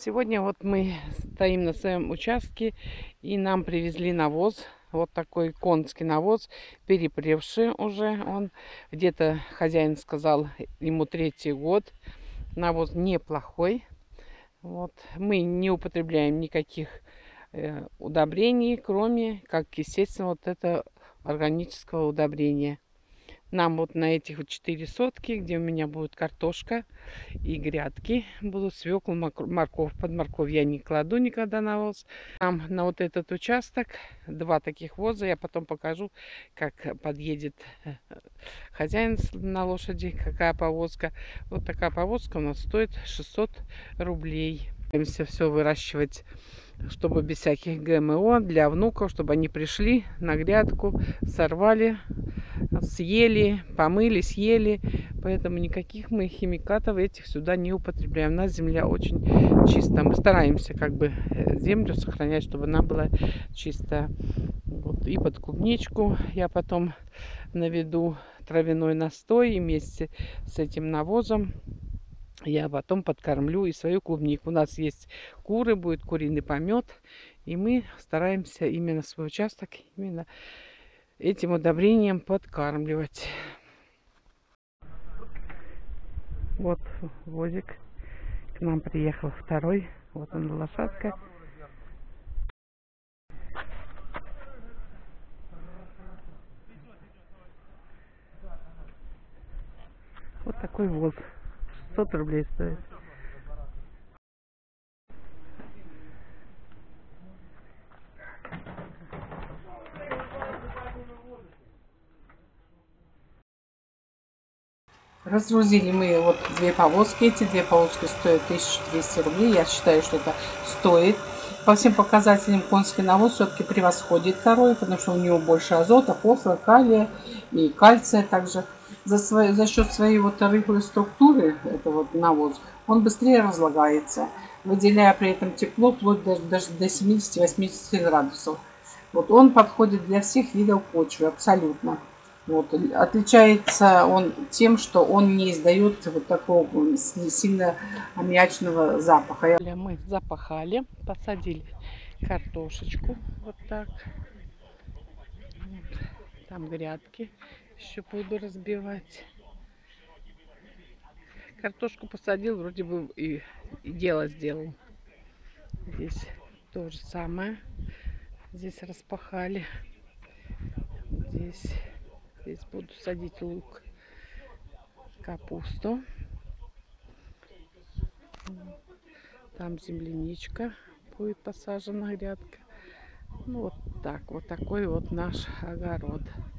Сегодня вот мы стоим на своем участке, и нам привезли навоз. Вот такой конский навоз, перепревший уже. Он где-то, хозяин сказал, ему 3-й год. Навоз неплохой. Вот. Мы не употребляем никаких удобрений, кроме, как, естественно, вот это органического удобрения. Нам вот на этих вот 4 сотки, где у меня будет картошка и грядки, будут свеклу, морковь. Под морковь я не кладу никогда навоз. Нам на вот этот участок 2 таких воза. Я потом покажу, как подъедет хозяин на лошади, какая повозка. Вот такая повозка у нас стоит 600 рублей. Стараемся все выращивать, чтобы без всяких ГМО, для внуков, чтобы они пришли на грядку, сорвали, съели, помыли, съели. Поэтому никаких мы химикатов этих сюда не употребляем. У нас земля очень чистая. Мы стараемся как бы землю сохранять, чтобы она была чистая. Вот. И под клубничку я потом наведу травяной настой, и вместе с этим навозом я потом подкормлю и свою клубнику. У нас есть куры, будет куриный помет, и мы стараемся именно свой участок именно этим удобрением подкармливать. Вот возик к нам приехал второй. Вот он, лошадка. Вот такой воз. 600 рублей стоит. Разгрузили мы вот 2 повозки. Эти 2 повозки стоят 1200 рублей. Я считаю, что это стоит. По всем показателям конский навоз все-таки превосходит второй, потому что у него больше азота, фосфора, калия и кальция также. За счет своей вот рыхлой структуры, это вот навоз, он быстрее разлагается, выделяя при этом тепло вплоть даже до 70-80 градусов. Вот он подходит для всех видов почвы абсолютно. Вот. Отличается он тем, что он не издает вот такого сильно аммиачного запаха. Мы запахали, посадили картошечку вот так. Там грядки еще буду разбивать. Картошку посадил, вроде бы и дело сделал. Здесь то же самое. Здесь распахали. Здесь буду садить лук, капусту. Там земляничка будет посажена, грядка. Ну вот так, вот такой вот наш огород.